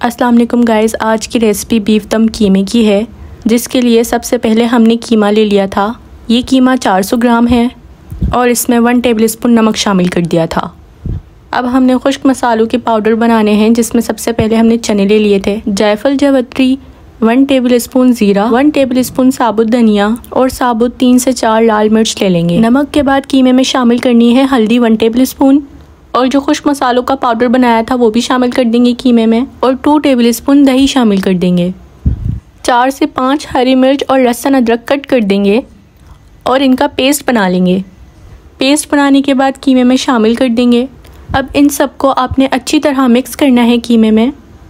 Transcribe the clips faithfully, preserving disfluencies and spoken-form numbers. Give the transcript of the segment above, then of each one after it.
अस्सलाम वालेकुम गाइस, आज की रेसिपी बीफ दम कीमे की है, जिसके लिए सबसे पहले हमने कीमा ले लिया था। ये कीमा चार सौ ग्राम है और इसमें वन टेबलस्पून नमक शामिल कर दिया था। अब हमने खुश्क मसालों के पाउडर बनाने हैं, जिसमें सबसे पहले हमने चने ले लिए थे, जायफल जावित्री, वन टेबलस्पून ज़ीरा, वन टेबलस्पून साबुत धनिया और साबुत तीन से चार लाल मिर्च ले लेंगे। नमक के बाद कीमे में शामिल करनी है हल्दी वन टेबलस्पून और जो खुश्क मसालों का पाउडर बनाया था वो भी शामिल कर देंगे कीमे में, और टू टेबलस्पून दही शामिल कर देंगे। चार से पाँच हरी मिर्च और लहसुन अदरक कट कर देंगे और इनका पेस्ट बना लेंगे। पेस्ट बनाने के बाद कीमे में शामिल कर देंगे। अब इन सबको आपने अच्छी तरह मिक्स करना है कीमे में।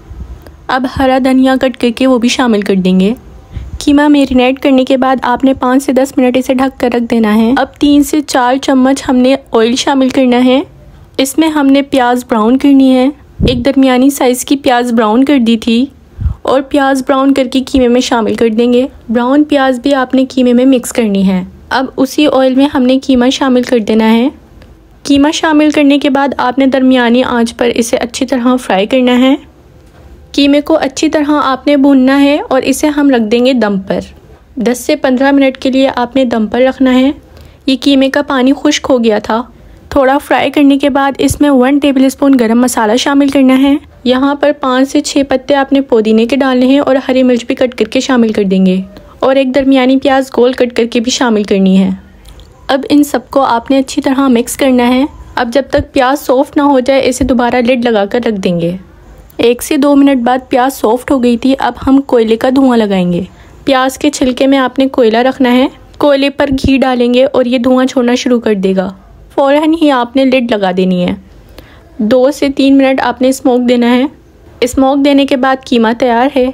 अब हरा धनिया कट करके वो भी शामिल कर देंगे। कीमा मैरिनेट करने के बाद आपने पाँच से दस मिनट इसे ढक कर रख देना है। अब तीन से चार चम्मच हमने ऑयल शामिल करना है। इसमें हमने प्याज ब्राउन करनी है। एक दरमियानी साइज़ की प्याज ब्राउन कर दी थी और प्याज ब्राउन करके कीमे में शामिल कर देंगे। ब्राउन प्याज भी आपने कीमे में मिक्स करनी है। अब उसी ऑयल में हमने कीमा शामिल कर देना है। कीमा शामिल करने के बाद आपने दरमियानी आंच पर इसे अच्छी तरह फ्राई करना है। कीमे को अच्छी तरह आपने भूनना है और इसे हम रख देंगे दम पर। दस से पंद्रह मिनट के लिए आपने दम पर रखना है। ये कीमे का पानी खुश्क हो गया था। थोड़ा फ्राई करने के बाद इसमें वन टेबलस्पून गरम मसाला शामिल करना है। यहाँ पर पाँच से छः पत्ते आपने पुदीने के डालने हैं और हरी मिर्च भी कट करके शामिल कर देंगे और एक दरमियानी प्याज गोल कट करके भी शामिल करनी है। अब इन सबको आपने अच्छी तरह मिक्स करना है। अब जब तक प्याज सॉफ्ट ना हो जाए इसे दोबारा लिड लगा कर रख देंगे। एक से दो मिनट बाद प्याज सॉफ्ट हो गई थी। अब हम कोयले का धुआं लगाएंगे। प्याज के छिलके में आपने कोयला रखना है। कोयले पर घी डालेंगे और ये धुआं छोड़ना शुरू कर देगा। फ़ौरन ही आपने लिड लगा देनी है। दो से तीन मिनट आपने स्मोक देना है। स्मोक देने के बाद कीमा तैयार है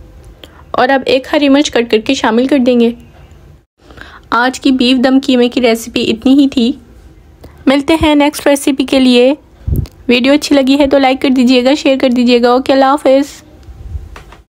और अब एक हरी मिर्च कट करके शामिल कर देंगे। आज की बीफ दम कीमे की रेसिपी इतनी ही थी। मिलते हैं नेक्स्ट रेसिपी के लिए। वीडियो अच्छी लगी है तो लाइक कर दीजिएगा, शेयर कर दीजिएगा। ओके, अल्लाह हाफ़िज़।